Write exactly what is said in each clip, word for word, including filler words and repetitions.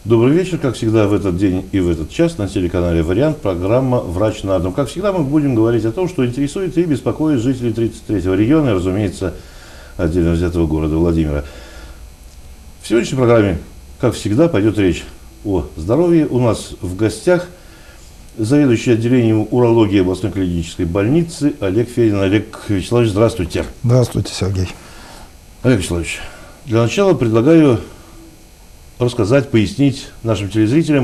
Добрый вечер. Как всегда, в этот день и в этот час на телеканале «Вариант» программа «Врач на дом». Как всегда, мы будем говорить о том, что интересует и беспокоит жителей тридцать третьего региона и, разумеется, отдельно взятого города Владимира. В сегодняшней программе, как всегда, пойдет речь о здоровье. У нас в гостях заведующий отделением урологии областной клинической больницы Олег Федин. Олег Вячеславович, здравствуйте. Здравствуйте, Сергей. Олег Вячеславович, для начала предлагаю рассказать, пояснить нашим телезрителям,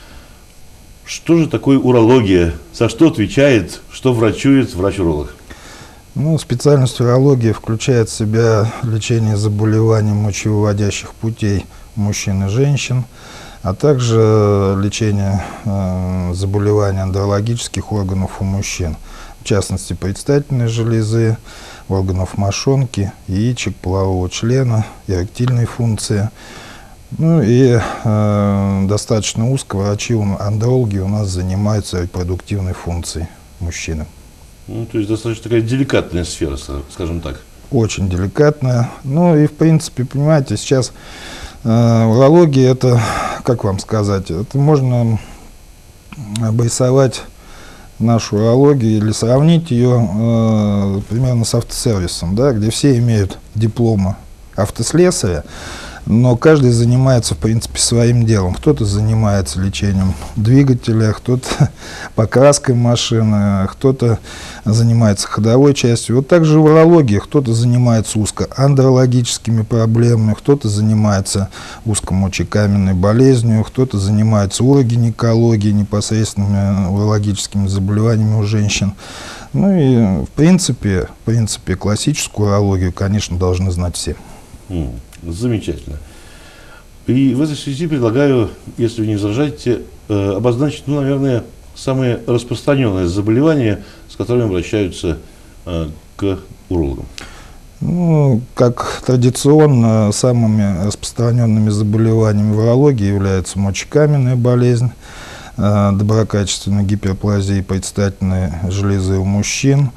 что же такое урология, за что отвечает, что врачует врач-уролог. Ну, специальность урологии включает в себя лечение заболеваний мочевыводящих путей мужчин и женщин, а также лечение э, заболеваний андрологических органов у мужчин, в частности, предстательной железы, органов мошонки, яичек, полового члена, эректильной функции. Ну и э, достаточно узко врачи-андрологи у нас занимаются репродуктивной функцией мужчины. Ну, то есть достаточно такая деликатная сфера, скажем так. Очень деликатная. Ну и в принципе, понимаете, сейчас э, урология, это, как вам сказать, это можно обрисовать нашу урологию или сравнить ее э, примерно с автосервисом, да, где все имеют дипломы автослесаря, но каждый занимается, в принципе, своим делом. Кто-то занимается лечением двигателя, кто-то покраской машины, кто-то занимается ходовой частью. Вот так же в урологии кто-то занимается узкоандрологическими проблемами, кто-то занимается узкомочекаменной болезнью, кто-то занимается урогинекологией, непосредственными урологическими заболеваниями у женщин. Ну и, в принципе, в принципе, классическую урологию, конечно, должны знать все. Mm. Замечательно. И в этой связи предлагаю, если вы не возражаете, э, обозначить, ну, наверное, самые распространенные заболевания, с которыми обращаются э, к урологам. Ну, как традиционно, самыми распространенными заболеваниями в урологии являются мочекаменная болезнь, э, доброкачественная гиперплазия предстательной железы у мужчин.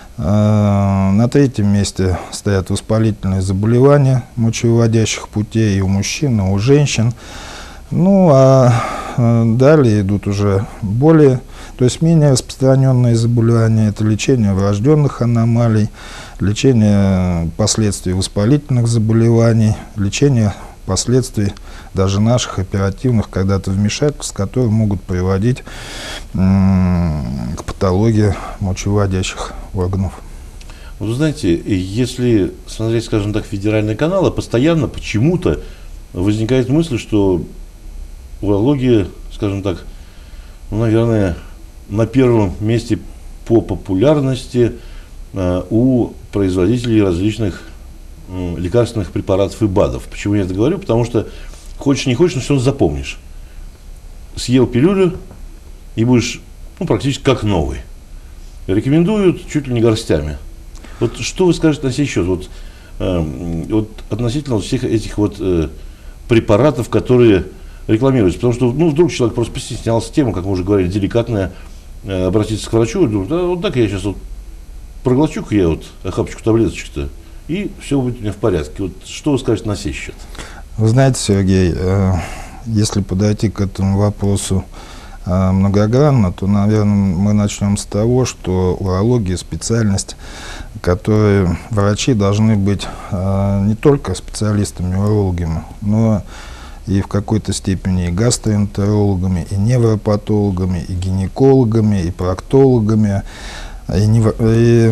На третьем месте стоят воспалительные заболевания мочевыводящих путей и у мужчин, и у женщин. Ну, а далее идут уже более, то есть менее распространенные заболевания. Это лечение врожденных аномалий, лечение последствий воспалительных заболеваний, лечение последствий даже наших оперативных когда-то вмешательств, которые могут приводить к патологии мочевыводящих органов. Вы знаете, если смотреть, скажем так, федеральные каналы, постоянно почему-то возникает мысль, что урология, скажем так, ну, наверное, на первом месте по популярности э, у производителей различных э, лекарственных препаратов и БАДов. Почему я это говорю? Потому что хочешь не хочешь, но все равно запомнишь. Съел пилюлю и будешь, ну, практически как новый. Рекомендуют чуть ли не горстями. Вот что вы скажете на сей счет? Вот, э, вот относительно всех этих вот э, препаратов, которые рекламируются. Потому что, ну, вдруг человек просто постеснялся темы, как мы уже говорили, деликатная, э, обратиться к врачу и думает, да, вот так я сейчас вот проглочу-ка я вот охапочку таблеточек-то, и все будет у меня в порядке. Вот что вы скажете на сей счет? Вы знаете, Сергей, э, если подойти к этому вопросу э, многогранно, то, наверное, мы начнем с того, что урология — специальность, которой врачи должны быть э, не только специалистами-урологами, но и в какой-то степени и гастроэнтерологами, и невропатологами, и гинекологами, и проктологами, и, невро... и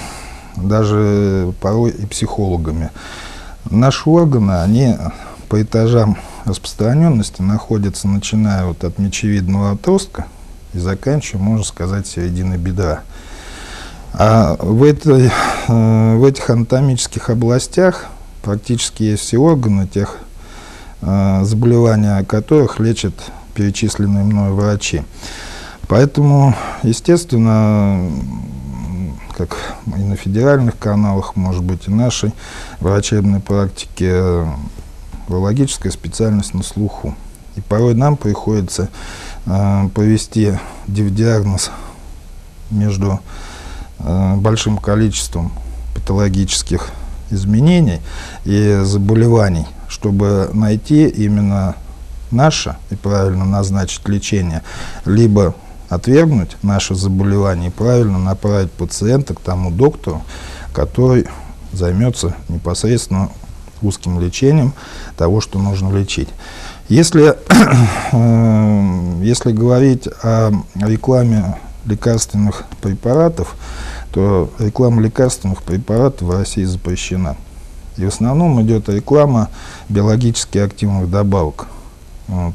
даже порой и психологами. Наши органы, они по этажам распространенности находятся, начиная вот от мечевидного отростка и заканчивая, можно сказать, серединой бедра. А в, этой, в этих анатомических областях практически есть все органы тех заболевания, о которых лечат перечисленные мной врачи. Поэтому, естественно, как и на федеральных каналах, может быть, и нашей врачебной практике, урологическая специальность на слуху. И порой нам приходится э, провести диагноз между э, большим количеством патологических изменений и заболеваний, чтобы найти именно наше и правильно назначить лечение, либо отвергнуть наше заболевание и правильно направить пациента к тому доктору, который займется непосредственно узким лечением того, что нужно лечить. Если, если говорить о рекламе лекарственных препаратов, то реклама лекарственных препаратов в России запрещена. И в основном идет реклама биологически активных добавок. Вот.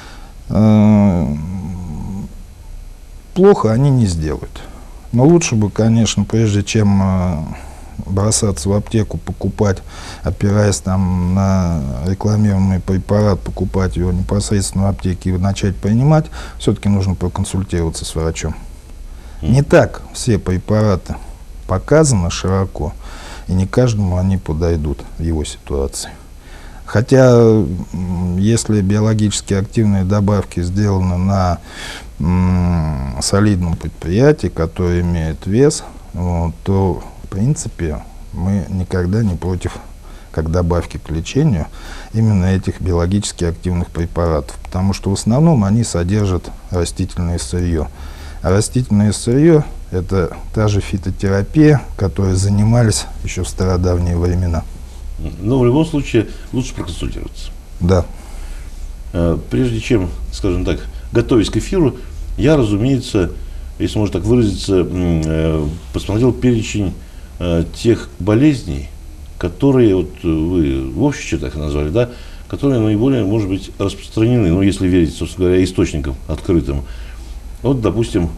Плохо они не сделают. Но лучше бы, конечно, прежде чем бросаться в аптеку, покупать, опираясь там на рекламируемый препарат, покупать его непосредственно в аптеке и начать принимать, все-таки нужно проконсультироваться с врачом. Не так все препараты показаны широко, и не каждому они подойдут в его ситуации. Хотя, если биологически активные добавки сделаны на м, солидном предприятии, которое имеет вес, вот, то в принципе мы никогда не против, как добавки к лечению, именно этих биологически активных препаратов, потому что в основном они содержат растительное сырье. А растительное сырье – это та же фитотерапия, которой занимались еще в стародавние времена. Но в любом случае лучше проконсультироваться. Да. Прежде чем, скажем так, готовясь к эфиру, я, разумеется, если можно так выразиться, посмотрел перечень тех болезней, которые, вот вы в общих чертах назвали, да, которые наиболее, может быть, распространены, ну, если верить, собственно говоря, источникам открытым. Вот, допустим,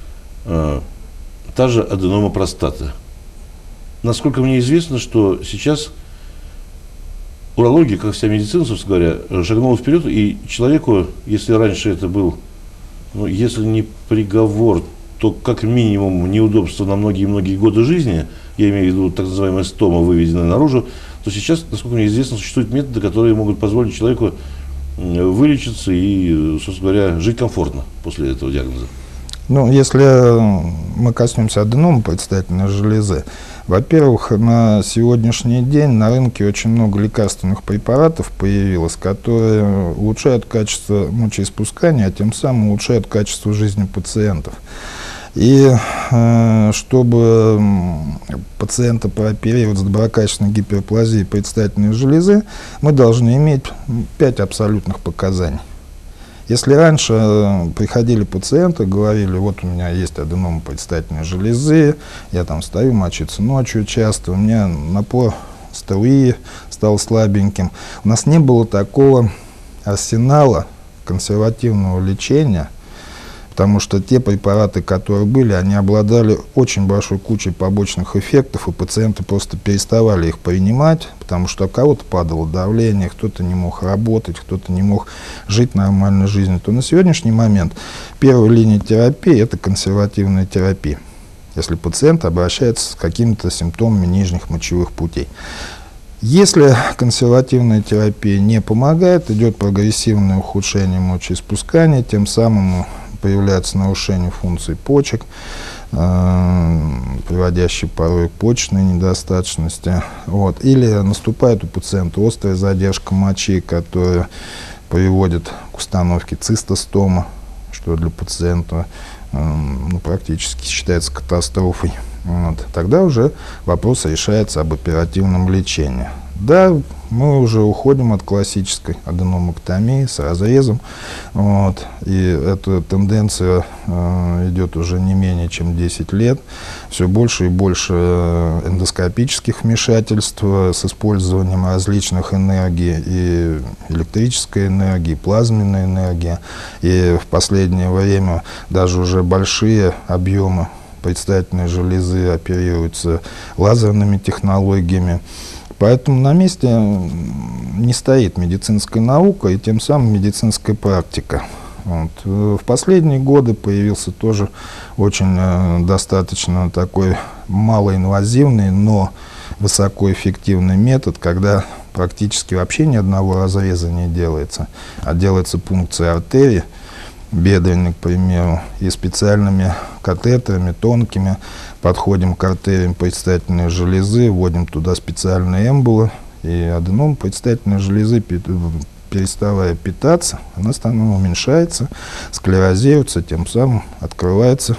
та же аденома простаты. Насколько мне известно, что сейчас урология, как вся медицина, собственно говоря, шагнула вперед, и человеку, если раньше это был, ну, если не приговор, то как минимум неудобство на многие-многие годы жизни, я имею в виду так называемая стома, выведенная наружу, то сейчас, насколько мне известно, существуют методы, которые могут позволить человеку вылечиться и, собственно говоря, жить комфортно после этого диагноза. Ну, если мы коснемся аденомы предстательной железы, во-первых, на сегодняшний день на рынке очень много лекарственных препаратов появилось, которые улучшают качество мочеиспускания, а тем самым улучшают качество жизни пациентов. И э, чтобы пациента прооперировать с доброкачественной гиперплазией предстательной железы, мы должны иметь пять абсолютных показаний. Если раньше приходили пациенты, говорили, вот у меня есть аденома предстательной железы, я там стою мочиться ночью часто, у меня напор струи стал слабеньким, у нас не было такого арсенала консервативного лечения, потому что те препараты, которые были, они обладали очень большой кучей побочных эффектов, и пациенты просто переставали их принимать, потому что у кого-то падало давление, кто-то не мог работать, кто-то не мог жить нормальной жизнью. То на сегодняшний момент первая линия терапии – это консервативная терапия, если пациент обращается с какими-то симптомами нижних мочевых путей. Если консервативная терапия не помогает, идет прогрессивное ухудшение мочеиспускания, тем самым появляется нарушение функций почек, э, приводящие порой к почечной недостаточности. Вот. Или наступает у пациента острая задержка мочи, которая приводит к установке цистостома, что для пациента э, ну, практически считается катастрофой. Вот. Тогда уже вопрос решается об оперативном лечении. Да, мы уже уходим от классической аденомэктомии с разрезом, вот, и эта тенденция э, идет уже не менее чем десять лет. Все больше и больше эндоскопических вмешательств с использованием различных энергий, и электрической энергии, и плазменной энергии, и в последнее время даже уже большие объемы предстательной железы оперируются лазерными технологиями. Поэтому на месте не стоит медицинская наука и тем самым медицинская практика. Вот. В последние годы появился тоже очень э, достаточно такой малоинвазивный, но высокоэффективный метод, когда практически вообще ни одного разреза не делается, а делается пункция артерии бедренной, к примеру, и специальными катетерами тонкими подходим к артериям предстательной железы, вводим туда специальные эмбулы, и аденома предстательной железы переставая питаться, она становится, уменьшается, склерозируется, тем самым открывается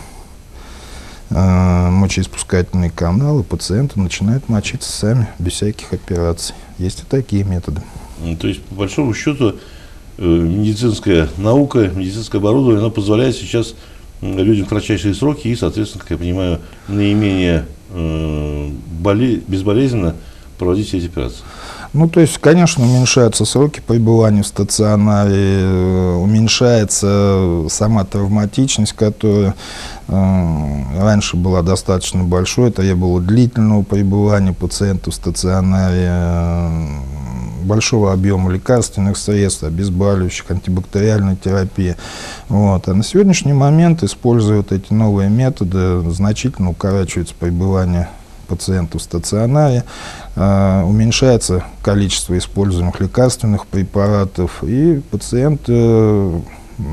э, мочеиспускательный канал, и пациенты начинают мочиться сами, без всяких операций. Есть и такие методы. То есть, по большому счету, медицинская наука, медицинское оборудование, оно позволяет сейчас людям в кратчайшие сроки и, соответственно, как я понимаю, наименее э, боле... безболезненно проводить все эти операции. Ну, то есть, конечно, уменьшаются сроки пребывания в стационаре, уменьшается сама травматичность, которая э, раньше была достаточно большой, требовала длительного пребывания пациента в стационаре, э, большого объема лекарственных средств, обезболивающих, антибактериальной терапии. Вот. А на сегодняшний момент, используя вот эти новые методы, значительно укорачивается пребывание пациентов в стационаре, э, уменьшается количество используемых лекарственных препаратов, и пациент, э,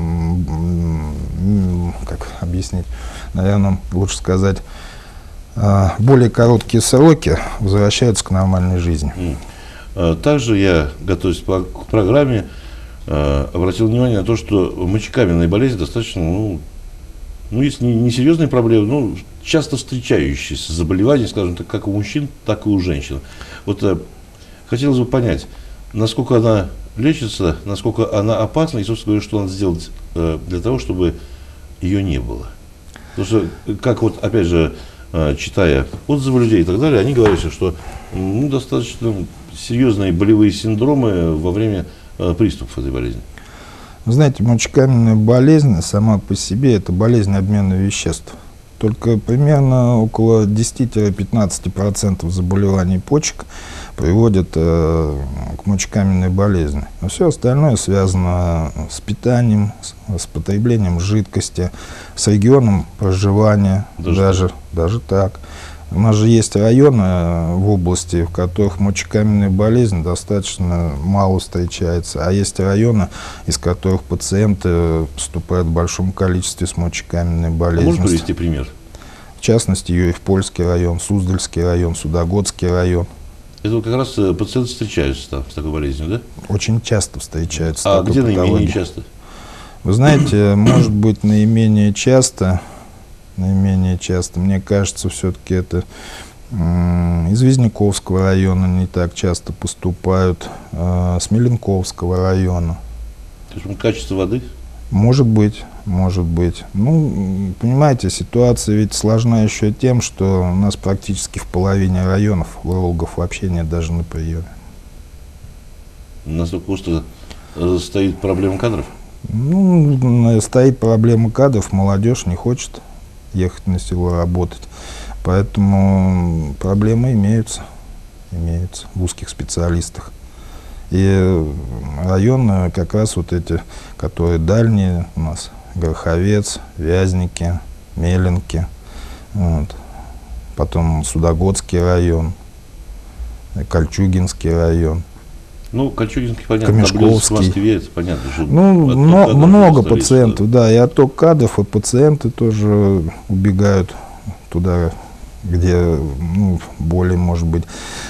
как объяснить, наверное, лучше сказать, э, более короткие сроки возвращаются к нормальной жизни. Также я, готовясь к программе, э, обратил внимание на то, что мочекаменная болезнь достаточно, ну, ну есть не, не серьезные проблемы, но часто встречающиеся заболевания, скажем так, как у мужчин, так и у женщин. Вот э, хотелось бы понять, насколько она лечится, насколько она опасна, и, собственно говоря, что надо сделать э, для того, чтобы ее не было. Потому что, как вот, опять же, э, читая отзывы людей и так далее, они говорят, что ну, достаточно серьезные болевые синдромы во время э, приступов этой болезни. Вы знаете, мочекаменная болезнь сама по себе – это болезнь обмена веществ. Только примерно около десяти-пятнадцати процентов заболеваний почек приводят э, к мочекаменной болезни. А все остальное связано с питанием, с, с потреблением жидкости, с регионом проживания, даже, даже, даже так. У нас же есть районы в области, в которых мочекаменная болезнь достаточно мало встречается, а есть районы, из которых пациенты поступают в большом количестве с мочекаменной болезнью. Можно привести пример? В частности, Юрьев-Польский район, Суздальский район, Судогодский район. Это вот как раз пациенты встречаются там с такой болезнью, да? Очень часто встречаются. А где наименее часто? Вы знаете, может быть, наименее часто... Наименее часто, мне кажется, все-таки это э, из Визняковского района не так часто поступают, э, с Меленковского района. То есть качество воды? Может быть, может быть. Ну, понимаете, ситуация ведь сложна еще тем, что у нас практически в половине районов урологов вообще нет даже на приеме. Настолько остро стоит проблема кадров? Ну, стоит проблема кадров, молодежь не хочет ехать на село работать. Поэтому проблемы имеются, имеются в узких специалистах. И районы как раз вот эти, которые дальние у нас, Гороховец, Вязники, Меленки, вот. Потом Судогодский район, Кольчугинский район. Ну, Кольчугинский, понятно, Камешковский. В Москве, это понятно. Ну, но, много пациентов, да, и отток кадров, и пациенты тоже убегают туда, где ну, более, может быть,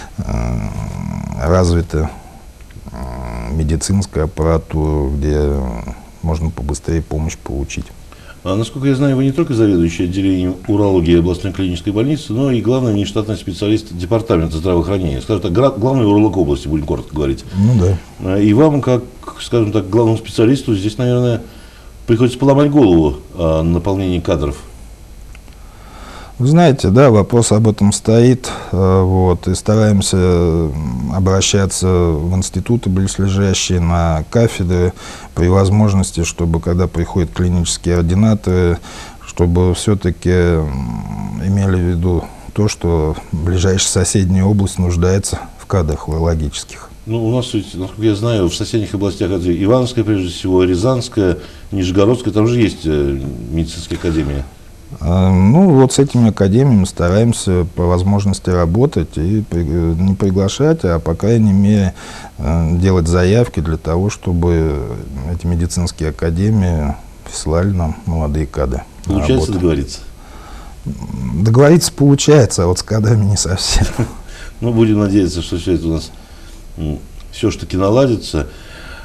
развита медицинская аппаратура, где можно побыстрее помощь получить. А, насколько я знаю, вы не только заведующий отделением урологии областной клинической больницы, но и главный внештатный специалист департамента здравоохранения. Скажем так, главный уролог области, будем коротко говорить. Ну да. И вам, как, скажем так, главному специалисту, здесь, наверное, приходится поломать голову о наполнении кадров. Вы знаете, да, вопрос об этом стоит, вот, и стараемся обращаться в институты близлежащие, на кафедры, при возможности, чтобы, когда приходят клинические ординаторы, чтобы все-таки имели в виду то, что ближайшая соседняя область нуждается в кадрах урологических. Ну, у нас, насколько я знаю, в соседних областях, это Ивановская, прежде всего, Рязанская, Нижегородская, там же есть медицинская академия. Ну, вот с этими академиями стараемся по возможности работать и не приглашать, а, по крайней мере, делать заявки для того, чтобы эти медицинские академии присылали нам молодые кадры. Получается договориться? Договориться получается, а вот с кадрами не совсем. Ну, будем надеяться, что все это у нас все-таки наладится.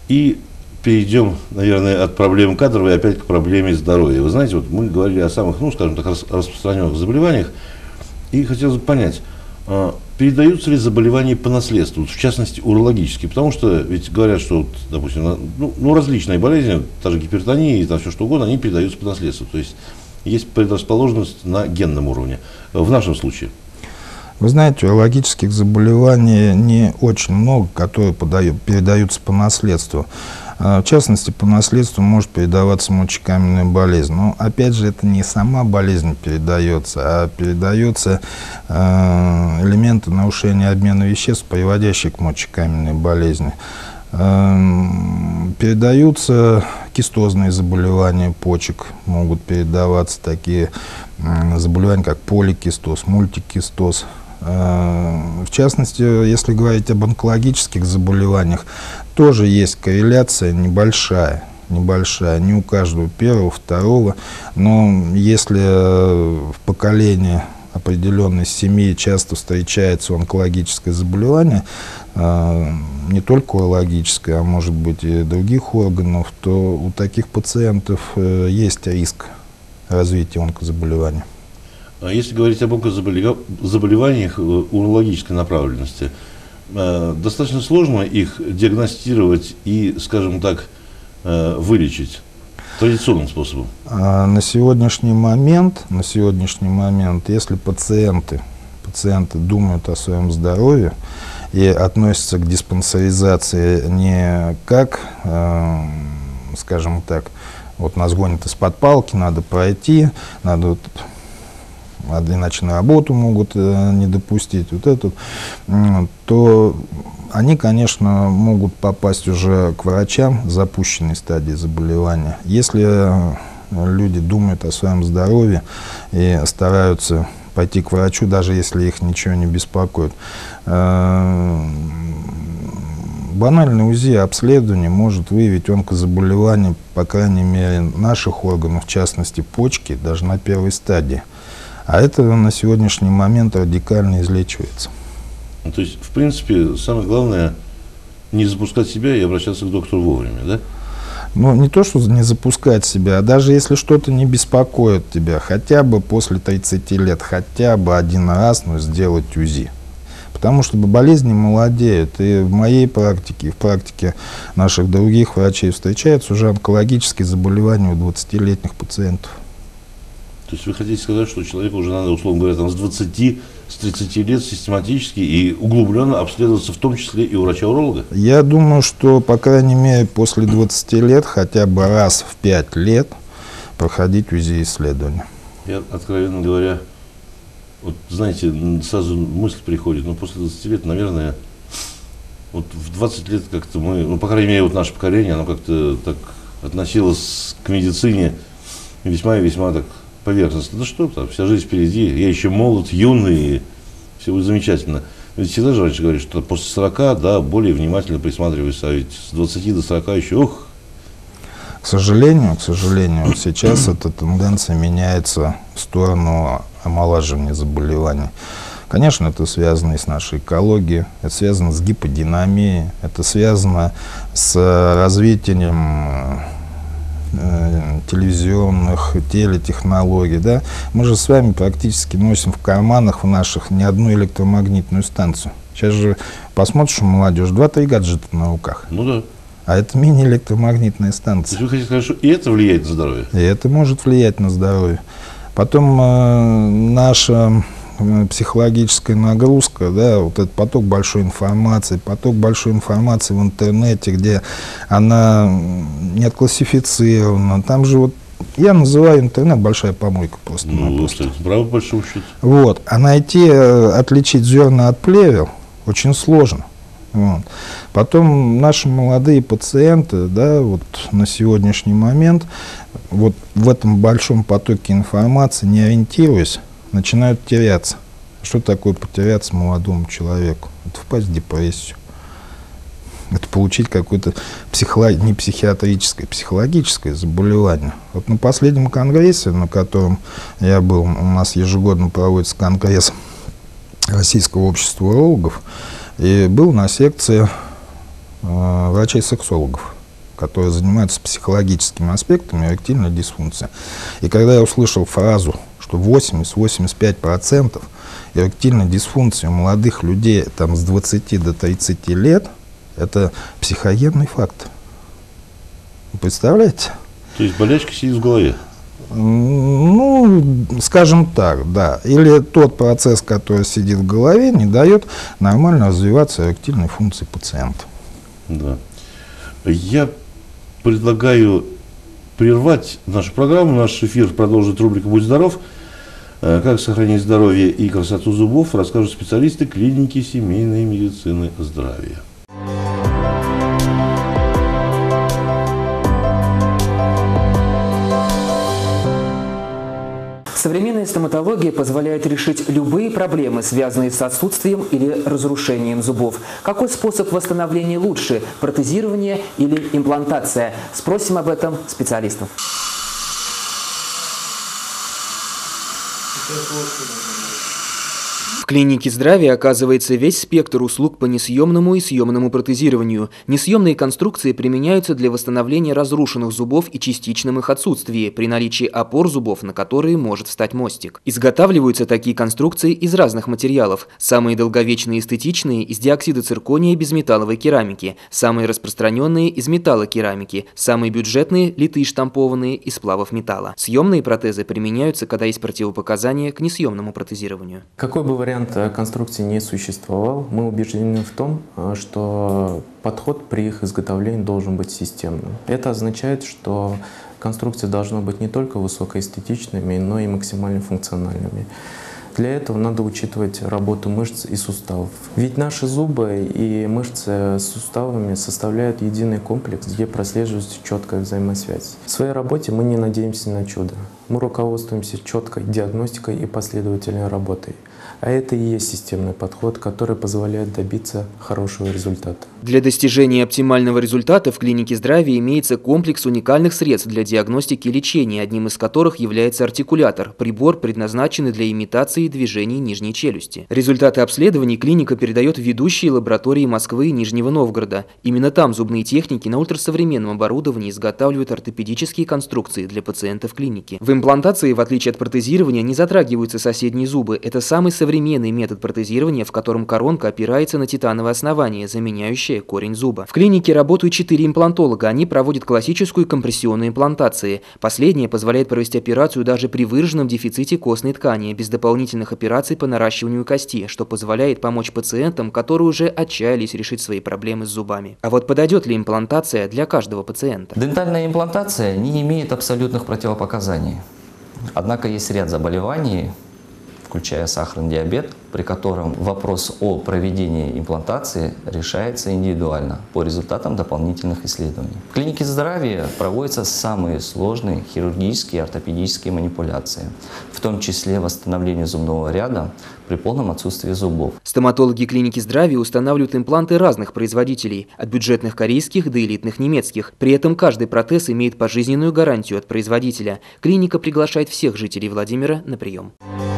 И перейдем, наверное, от проблемы кадровой опять к проблеме здоровья. Вы знаете, вот мы говорили о самых, ну, скажем так, распространенных заболеваниях, и хотелось бы понять, передаются ли заболевания по наследству, в частности, урологические, потому что ведь говорят, что, вот, допустим, ну, ну, различные болезни, та же гипертония и там все что угодно, они передаются по наследству, то есть есть предрасположенность на генном уровне. В нашем случае? Вы знаете, урологических заболеваний не очень много, которые подают, передаются по наследству. В частности, по наследству может передаваться мочекаменная болезнь. Но, опять же, это не сама болезнь передается, а передаются э, элементы нарушения обмена веществ, приводящие к мочекаменной болезни. Э, передаются кистозные заболевания почек, могут передаваться такие э, заболевания, как поликистоз, мультикистоз. В частности, если говорить об онкологических заболеваниях, тоже есть корреляция небольшая, небольшая, не у каждого первого, второго, но если в поколении определенной семьи часто встречается онкологическое заболевание, не только урологическое, а может быть и других органов, то у таких пациентов есть риск развития онкозаболевания. Если говорить об онкозаболеваниях урологической направленности, достаточно сложно их диагностировать и, скажем так, вылечить традиционным способом? На сегодняшний момент, на сегодняшний момент, если пациенты, пациенты думают о своем здоровье и относятся к диспансеризации не как, скажем так, вот нас гонят из-под палки, надо пройти, надо вот, иначе на работу могут э, не допустить, вот это, э, то они, конечно, могут попасть уже к врачам в запущенной стадии заболевания. Если э, люди думают о своем здоровье и стараются пойти к врачу, даже если их ничего не беспокоит, э, банальное УЗИ обследование может выявить онкозаболевание, по крайней мере, наших органов, в частности почки, даже на первой стадии. А это на сегодняшний момент радикально излечивается. Ну, то есть, в принципе, самое главное не запускать себя и обращаться к доктору вовремя, да? Ну, не то, что не запускать себя, а даже если что-то не беспокоит тебя, хотя бы после тридцати лет, хотя бы один раз, но сделать УЗИ. Потому что болезни молодеют. И в моей практике, и в практике наших других врачей встречаются уже онкологические заболевания у двадцатилетних пациентов. То есть вы хотите сказать, что человеку уже надо, условно говоря, там, с двадцати, с тридцати лет систематически и углубленно обследоваться, в том числе и у врача-уролога? Я думаю, что, по крайней мере, после двадцати лет, хотя бы раз в пять лет проходить УЗИ-исследования. Я, откровенно говоря, вот, знаете, сразу мысль приходит, ну, после двадцати лет, наверное, вот в двадцать лет как-то мы, ну, по крайней мере, вот наше поколение, оно как-то так относилось к медицине весьма и весьма так поверхностно. Да что там, вся жизнь впереди, я еще молод, юный, все будет замечательно. Ведь всегда же раньше говорили, что после сорока, да, более внимательно присматривайся, а ведь с двадцати до сорока еще, ох. К сожалению, к сожалению, вот сейчас эта тенденция меняется в сторону омолаживания заболеваний. Конечно, это связано и с нашей экологией, это связано с гиподинамией, это связано с развитием телевизионных, телетехнологий, да, мы же с вами практически носим в карманах в наших не одну электромагнитную станцию. Сейчас же посмотришь у молодежи, два-три гаджета на руках. Ну да. А это мини-электромагнитная станция. То есть вы хотите сказать, что и это влияет на здоровье? И это может влиять на здоровье. Потом э, наша психологическая нагрузка, да, вот этот поток большой информации, поток большой информации в интернете, где она не отклассифицирована. Там же вот, я называю интернет большая помойка просто. Ну, кстати, право, по большому счету. Вот. А найти, отличить зерна от плевел очень сложно. Вот. Потом наши молодые пациенты, да, вот на сегодняшний момент, вот в этом большом потоке информации, не ориентируясь, начинают теряться. Что такое потеряться молодому человеку? Это впасть в депрессию. Это получить какое-то психолог... не психиатрическое, психологическое заболевание. Вот на последнем конгрессе, на котором я был, у нас ежегодно проводится конгресс Российского общества урологов, и был на секции э, врачей-сексологов. которые занимаются психологическими аспектами эректильной дисфункции. И когда я услышал фразу, что восемьдесят — восемьдесят пять процентов эректильной дисфункции у молодых людей там, с двадцати до тридцати лет, это психогенный фактор. Вы представляете? То есть болячка сидит в голове? Ну, скажем так, да. Или тот процесс, который сидит в голове, не дает нормально развиваться эректильной функции пациента. Да. Я предлагаю прервать нашу программу. Наш эфир продолжит рубрика «Будь здоров». Как сохранить здоровье и красоту зубов, расскажут специалисты клиники семейной медицины здравия. Современная стоматология позволяет решить любые проблемы, связанные с отсутствием или разрушением зубов. Какой способ восстановления лучше – протезирование или имплантация? Спросим об этом специалистов. В клинике здравия оказывается весь спектр услуг по несъемному и съемному протезированию. Несъемные конструкции применяются для восстановления разрушенных зубов и частичном их отсутствии, при наличии опор зубов, на которые может встать мостик. Изготавливаются такие конструкции из разных материалов. Самые долговечные и эстетичные – из диоксида циркония и безметалловой керамики. Самые распространенные – из металлокерамики. Самые бюджетные – литые штампованные из сплавов металла. Съемные протезы применяются, когда есть противопоказания к несъемному протезированию. Какой бы вариант конструкции не существовал, мы убеждены в том, что подход при их изготовлении должен быть системным. Это означает, что конструкции должны быть не только высокоэстетичными, но и максимально функциональными. Для этого надо учитывать работу мышц и суставов. Ведь наши зубы и мышцы с суставами составляют единый комплекс, где прослеживается четкая взаимосвязь. В своей работе мы не надеемся на чудо. Мы руководствуемся четкой диагностикой и последовательной работой. А это и есть системный подход, который позволяет добиться хорошего результата. Для достижения оптимального результата в клинике здравия имеется комплекс уникальных средств для диагностики и лечения, одним из которых является артикулятор – прибор, предназначенный для имитации движений нижней челюсти. Результаты обследований клиника передает в ведущие лаборатории Москвы и Нижнего Новгорода. Именно там зубные техники на ультрасовременном оборудовании изготавливают ортопедические конструкции для пациентов клиники. В имплантации, в отличие от протезирования, не затрагиваются соседние зубы. Это самый современный метод протезирования, в котором коронка опирается на титановое основание, заменяющее корень зуба. В клинике работают четыре имплантолога. Они проводят классическую компрессионную имплантацию. Последняя позволяет провести операцию даже при выраженном дефиците костной ткани, без дополнительных операций по наращиванию кости, что позволяет помочь пациентам, которые уже отчаялись решить свои проблемы с зубами. А вот подойдет ли имплантация для каждого пациента? Дентальная имплантация не имеет абсолютных противопоказаний. Однако есть ряд заболеваний, включая сахарный диабет, при котором вопрос о проведении имплантации решается индивидуально по результатам дополнительных исследований. В клинике здравия проводятся самые сложные хирургические и ортопедические манипуляции, в том числе восстановление зубного ряда при полном отсутствии зубов. Стоматологи клиники здравия устанавливают импланты разных производителей, от бюджетных корейских до элитных немецких. При этом каждый протез имеет пожизненную гарантию от производителя. Клиника приглашает всех жителей Владимира на прием.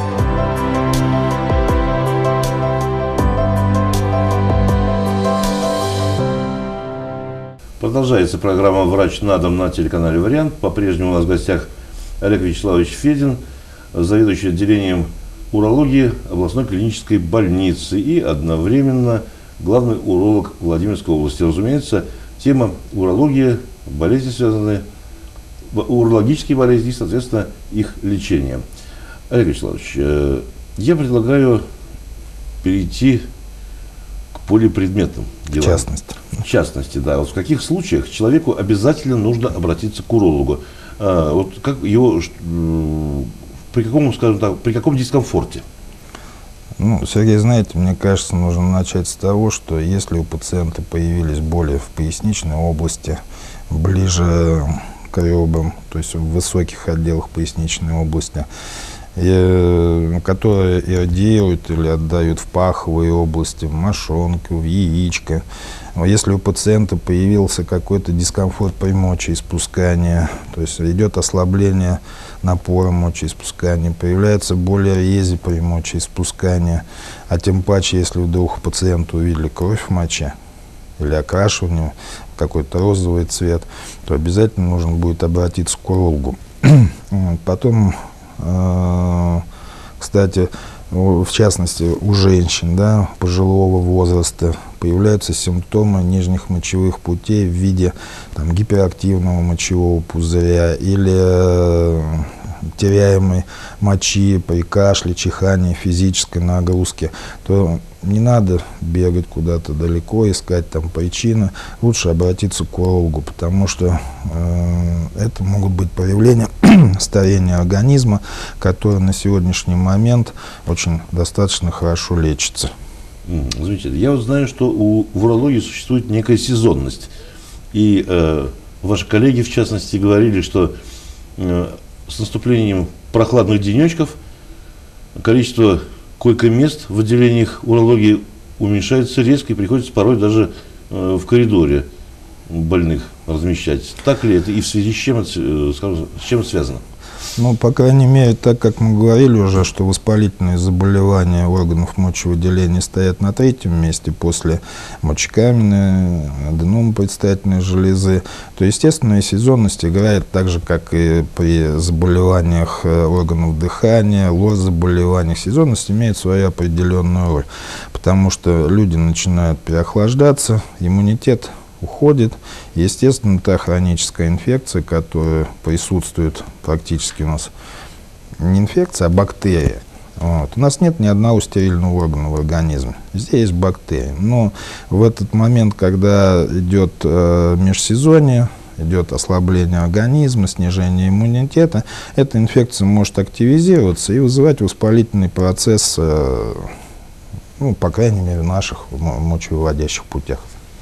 Продолжается программа «Врач на дом» на телеканале «Вариант». По-прежнему у нас в гостях Олег Вячеславович Федин, заведующий отделением урологии областной клинической больницы и одновременно главный уролог Владимирской области. Разумеется, тема урологии, болезни связанные, урологические болезни и, соответственно, их лечение. Олег Вячеславович, я предлагаю перейти к полипредметным делам. В частности. В частности, да. Вот в каких случаях человеку обязательно нужно обратиться к урологу? А, вот как его, при каком, скажем так, при каком дискомфорте? Ну, Сергей, знаете, мне кажется, нужно начать с того, что если у пациента появились боли в поясничной области, ближе к ребрам, то есть в высоких отделах поясничной области, и, которые иррадиируют или отдают в паховые области, в мошонку, в яичко. Если у пациента появился какой-то дискомфорт при мочеиспускании, то есть идет ослабление напора мочеиспускания, появляется боль рези при мочеиспускании, а тем паче, если вдруг у пациента увидели кровь в моче, или окрашиванию в какой-то розовый цвет, то обязательно нужно будет обратиться к урологу. Потом, кстати, в частности, у женщин, да, пожилого возраста появляются симптомы нижних мочевых путей в виде там, гиперактивного мочевого пузыря или теряемой мочи при кашле, чихании, физической нагрузке, то не надо бегать куда-то далеко, искать там причины. Лучше обратиться к урологу, потому что э, это могут быть проявления старения организма, которые на сегодняшний момент очень достаточно хорошо лечатся. Замечательно. Я вот знаю, что у, в урологии существует некая сезонность. И э, ваши коллеги, в частности, говорили, что э, с наступлением прохладных денечков количество койко-мест в отделениях урологии уменьшается резко и приходится порой даже э, в коридоре больных размещать. Так ли это и в связи с чем это, э, скажем, с чем это связано? Ну, по крайней мере, так как мы говорили уже, что воспалительные заболевания органов мочевыделения стоят на третьем месте после мочекаменной, аденома предстательной железы, то, естественно, и сезонность играет так же, как и при заболеваниях органов дыхания, лор-заболеваниях. Сезонность имеет свою определенную роль, потому что люди начинают переохлаждаться, иммунитет уходит. Естественно, та хроническая инфекция, которая присутствует практически у нас, не инфекция, а бактерия. Вот. У нас нет ни одного стерильного органа в организме. Здесь есть бактерии. Но в этот момент, когда идет э, межсезонье, идет ослабление организма, снижение иммунитета, эта инфекция может активизироваться и вызывать воспалительный процесс, э, ну, по крайней мере, в наших мочевыводящих путях.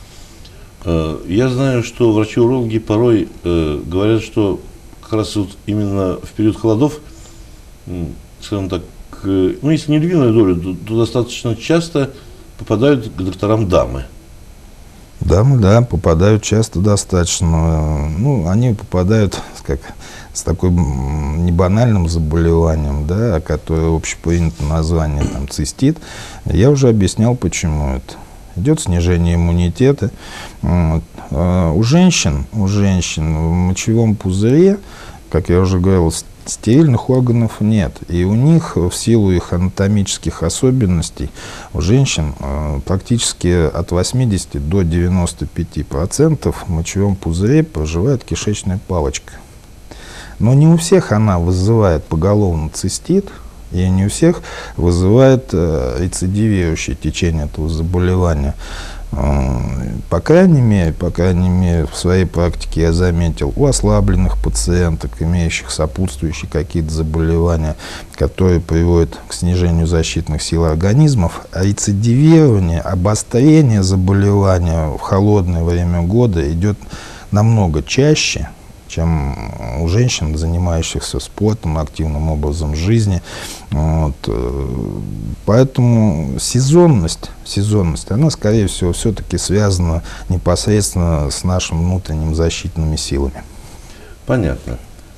Я знаю, что врачи-урологи порой э, говорят, что как раз вот именно в период холодов, скажем так, э, ну если не львиную долю, то, то достаточно часто попадают к докторам дамы. Дамы, да, попадают часто достаточно. Ну, они попадают как, с такой небанальным заболеванием, да, которое общепринято название там, цистит. Я уже объяснял, почему это. Идет снижение иммунитета. Вот. А у женщин, у женщин в мочевом пузыре, как я уже говорил, стерильных органов нет. И у них, в силу их анатомических особенностей, у женщин э, практически от восьмидесяти до девяноста пяти процентов в мочевом пузыре проживает кишечная палочка. Но не у всех она вызывает поголовно цистит, и не у всех вызывает э, рецидивирующее течение этого заболевания. Э, по крайней мере, по крайней мере, в своей практике я заметил у ослабленных пациенток, имеющих сопутствующие какие-то заболевания, которые приводят к снижению защитных сил организмов, а рецидивирование, обострение заболевания в холодное время года идет намного чаще, чем у женщин, занимающихся спортом, активным образом жизни. Вот. Поэтому сезонность, сезонность, она, скорее всего, все-таки связана непосредственно с нашими внутренними защитными силами. Понятно.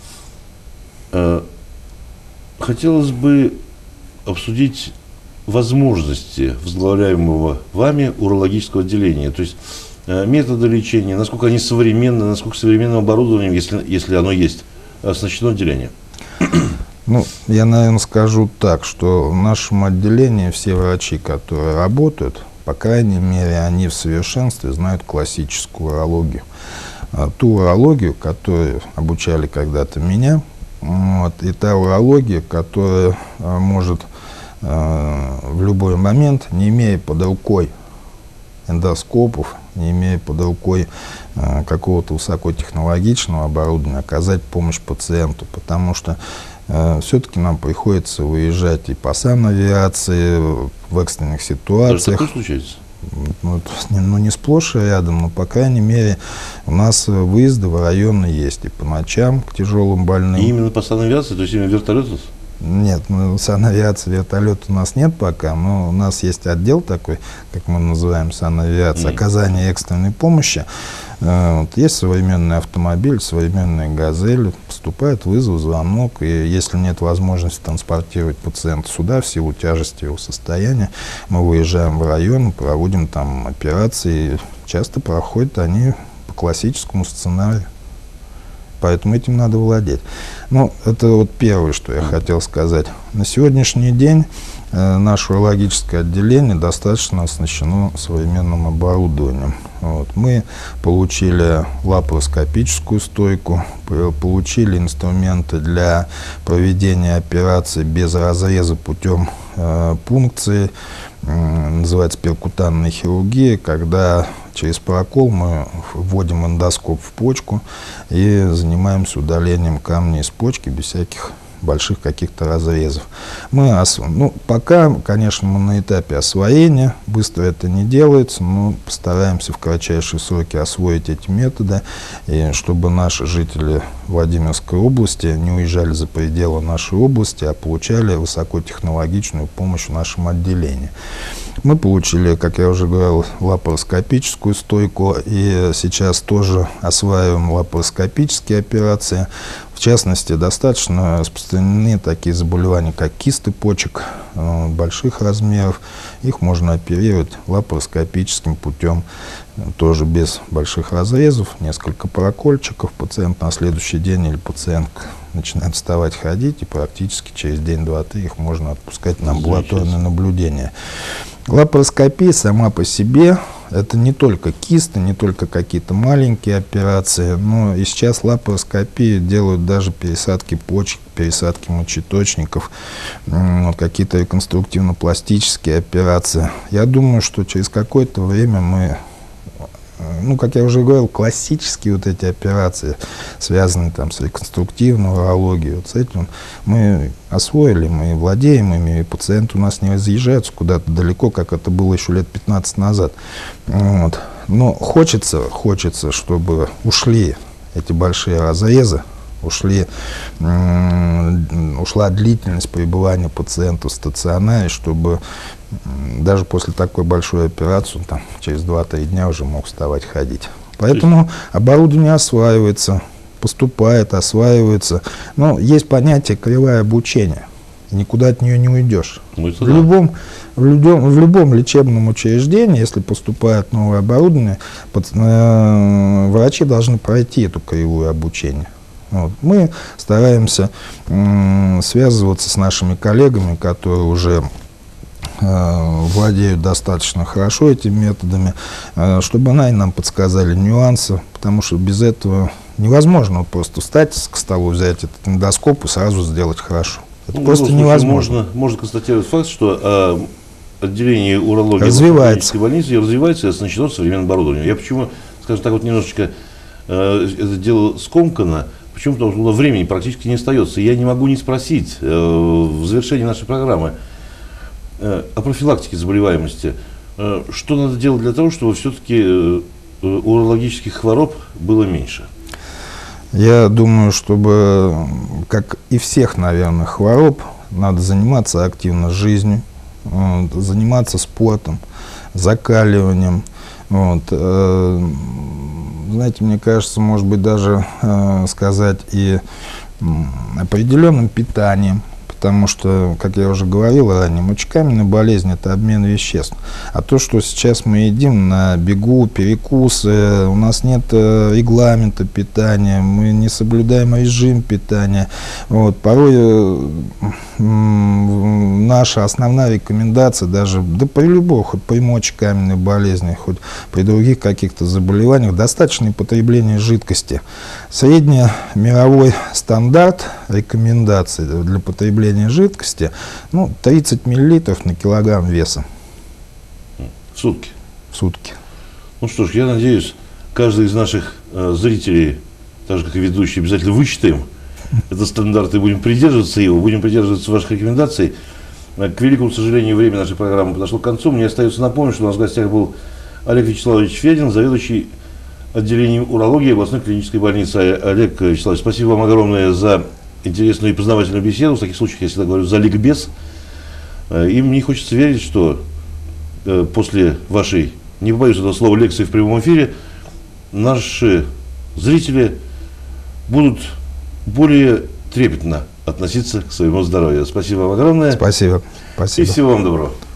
Хотелось бы обсудить возможности возглавляемого вами урологического отделения. То есть методы лечения, насколько они современны, насколько современным оборудованием, если, если оно есть, оснащено отделение? Ну, я, наверное, скажу так, что в нашем отделении все врачи, которые работают, по крайней мере, они в совершенстве знают классическую урологию. Ту урологию, которую обучали когда-то меня, вот, и та урология, которая может э, в любой момент, не имея под рукой эндоскопов, не имея под рукой э, какого-то высокотехнологичного оборудования, оказать помощь пациенту, потому что э, все-таки нам приходится выезжать и по санавиации, в экстренных ситуациях. Даже такое случается? Ну, ну, не сплошь и рядом, но, по крайней мере, у нас выезды в районы есть и по ночам к тяжелым больным. И именно по санавиации, то есть именно вертолетов? Нет, ну, санавиация, вертолет у нас нет пока, но у нас есть отдел такой, как мы называем, санавиация, mm. оказание экстренной помощи. Вот, есть современный автомобиль, современная «Газель», поступает вызов, звонок, и если нет возможности транспортировать пациента сюда в силу тяжести его состояния, мы выезжаем в район, проводим там операции, часто проходят они по классическому сценарию. Поэтому этим надо владеть. Ну, это вот первое, что я хотел сказать. На сегодняшний день э, наше урологическое отделение достаточно оснащено современным оборудованием. Вот. Мы получили лапароскопическую стойку, получили инструменты для проведения операций без разреза путем э, пункции. Называется перкутанная хирургия, когда через прокол мы вводим эндоскоп в почку и занимаемся удалением камней из почки без всяких больших каких-то разрезов. Мы, ну, пока, конечно, мы на этапе освоения, быстро это не делается, но постараемся в кратчайшие сроки освоить эти методы, и чтобы наши жители Владимирской области не уезжали за пределы нашей области, а получали высокотехнологичную помощь в нашем отделении. Мы получили, как я уже говорил, лапароскопическую стойку, и сейчас тоже осваиваем лапароскопические операции. В частности, достаточно распространены такие заболевания, как кисты почек э, больших размеров. Их можно оперировать лапароскопическим путем, тоже без больших разрезов, несколько прокольчиков. Пациент на следующий день или пациентка начинает вставать, ходить, и практически через день-два-три их можно отпускать на амбулаторное наблюдение. Лапароскопия сама по себе — это не только кисты, не только какие-то маленькие операции, но и сейчас лапароскопии делают даже пересадки почек, пересадки мочеточников, вот, какие-то реконструктивно-пластические операции. Я думаю, что через какое-то время мы, ну, как я уже говорил, классические вот эти операции, связанные там с реконструктивной урологией, вот с этим мы освоили, мы владеем ими, и пациенты у нас не разъезжаются куда-то далеко, как это было еще лет пятнадцать назад. Вот. Но хочется, хочется, чтобы ушли эти большие разрезы, ушли, ушла длительность пребывания пациента в стационаре, чтобы даже после такой большой операции, там, через два-три дня уже мог вставать, ходить. Поэтому оборудование осваивается, поступает, осваивается. Но есть понятие кривое обучение. Никуда от нее не уйдешь. В любом, в, любом, в любом лечебном учреждении, если поступает новое оборудование, под, э, врачи должны пройти эту кривую обучение. Вот. Мы стараемся э, связываться с нашими коллегами, которые уже владеют достаточно хорошо этими методами, чтобы они нам подсказали нюансы, потому что без этого невозможно просто встать к столу, взять этот эндоскоп и сразу сделать хорошо. Это ну, просто невозможно. Можно, можно констатировать факт, что э, отделение урологии развивается. больницы развивается и оснащено современным оборудованием. Я почему, скажем так, вот немножечко э, это дело скомкано, почему? Потому что времени практически не остается. Я не могу не спросить э, в завершении нашей программы о профилактике заболеваемости. Что надо делать для того, чтобы все-таки урологических хвороб было меньше? Я думаю, чтобы, как и всех, наверное, хвороб, надо заниматься активно жизнью, вот, заниматься спортом, закаливанием. Вот. Знаете, мне кажется, может быть, даже э, сказать и э, определенным питанием. Потому что, как я уже говорил ранее, мочекаменная болезнь – это обмен веществ. А то, что сейчас мы едим на бегу, перекусы, у нас нет регламента питания, мы не соблюдаем режим питания. Вот. Порой наша основная рекомендация, даже да при любой, хоть при мочекаменной болезни, хоть при других каких-то заболеваниях, достаточное потребление жидкости. Среднемировой стандарт рекомендаций для потребления жидкости, ну, тридцать миллилитров на килограмм веса. В сутки? В сутки. Ну что ж, я надеюсь, каждый из наших э, зрителей, так же как и ведущий, обязательно вычитаем этот стандарт и будем придерживаться его, будем придерживаться ваших рекомендаций. К великому сожалению, время нашей программы подошло к концу. Мне остается напомнить, что у нас в гостях был Олег Вячеславович Федин, заведующий отделением урологии областной клинической больницы. Олег Вячеславович, спасибо вам огромное за интересную и познавательную беседу. В таких случаях я всегда говорю за ликбез. И мне хочется верить, что после вашей, не побоюсь этого слова, лекции в прямом эфире, наши зрители будут более трепетно относиться к своему здоровью. Спасибо вам огромное. Спасибо. Спасибо. И всего вам доброго.